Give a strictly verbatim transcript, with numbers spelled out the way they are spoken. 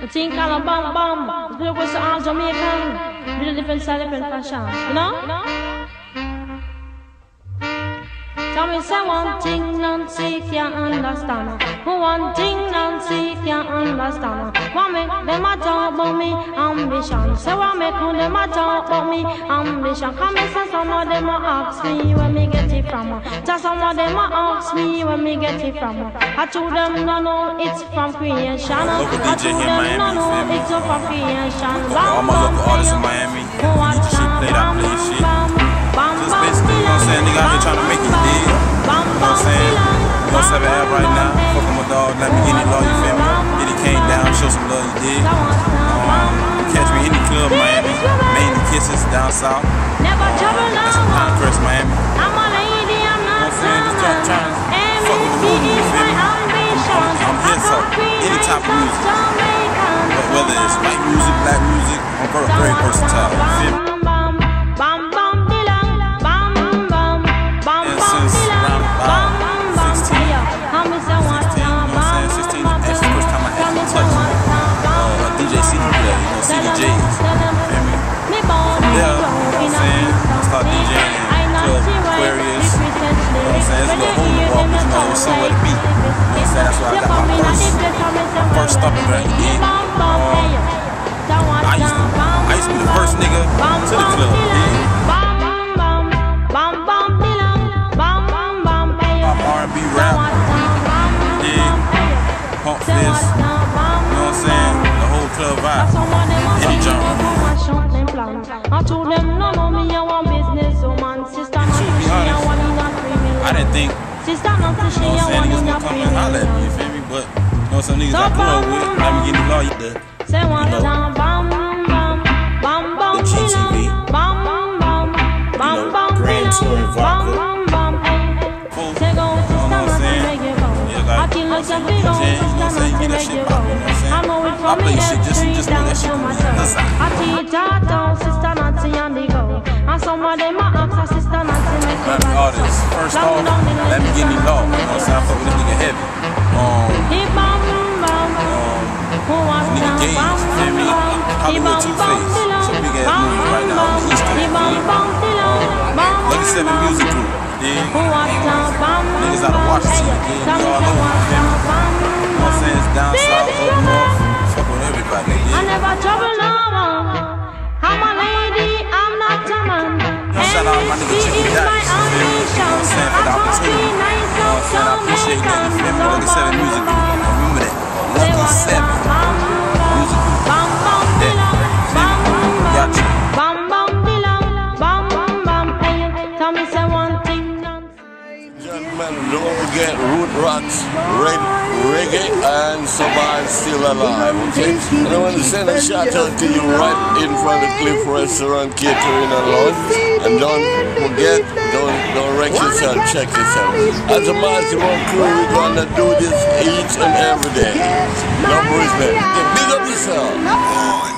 The thing called a bam bam. The was all Jamaican. With a different style, different fashion. You know? Tell me say one thing Nancy can't understand. One thing Nancy can't understand. What make them a talk about me ambition? Say what make them a talk about me ambition? Come and say some of them a ask me where me get it from. Just some of them a ask me where me get it from. I told them no no it's from creation. I told them no no it's from creation. All my local artists in Miami, you need your shit played out, play your shit. Just basically, you know what I'm saying, nigga out here trying to make it big. You know what I'm saying? You know seven F right now, fucking my dog, let me get it law, you feel me? Get it came down, show some love, you dig? Um, catch me in the club, Miami, mainly kisses down south. Um, that's some Conquest, Miami. You know what I'm saying? Just trying, trying to fuck with the movie, you feel me? I'm, I'm here for any type of music. Whether it's white music, black music, I'm very, very versatile, you feel me? C D Js, you feel me? Yeah, you know what I'm saying? I start DJing in Club Aquarius, you know what I'm saying? It's a little hole in the wall, but you know, it was somewhere to be. You know what I'm saying? That's why I got my first, my first stopping ground, you dig? Um, I used to, I used to be the first nigga to the club, you dig? Pop R and B rap, you dig? Pump fist, you know what I'm saying? The whole club vibe. Any genre. I told them no no me I want business woman. Sister not to be honest, I didn't think, you know what I'm saying, niggas gonna come and holler at me, you feel me? But you know some niggas I grew up with, let me get the law, the, you know, the G T V, you know, Grand Touring Vodka, Food, you know what I'm saying? Yeah, like, you know what I'm saying, you get that shit poppin', you know what I'm saying? I play shit just, just know that shit from the other side. I teach her down, Sister Nancy and they go. And some of them are ask her Sister Nancy make me back. Artists, first off, let me get me law. You know what I'm saying? I fuck with this nigga heavy. Um, um, nigga Gage, you feel me? Hollywood Two-Face. It's a big ass movie right now on the East End. Um, Lucky Seven Music Group, you dig? Niggas out of Washington, you dig? We all over, you feel me? You know what I'm saying? It's down south, up north. Fuck with everybody, you dig? I never trouble no one. I'm a lady, I'm not a man. Shout out my nigga Chicken Dice, you feel me? You know what I'm saying? For the opportunity. You know what I'm saying? I appreciate that, you feel me? Lucky Seven Music Group. Remember that. Lucky Seven Music Group. Yeah, got you. Bam bam bilang, bam bam bam. Hey, tell me say one thing. Gentlemen, don't forget Root Rocks, reggae, and Somebody's Still Alive, okay? And I want to send a shout out to you right in front of Cliff Restaurant, Catering and Lounge. And don't forget, don't, don't wreck yourself, check yourself. As a maximum crew, we're gonna do this each and every day. No Brisbane. Big up yourself.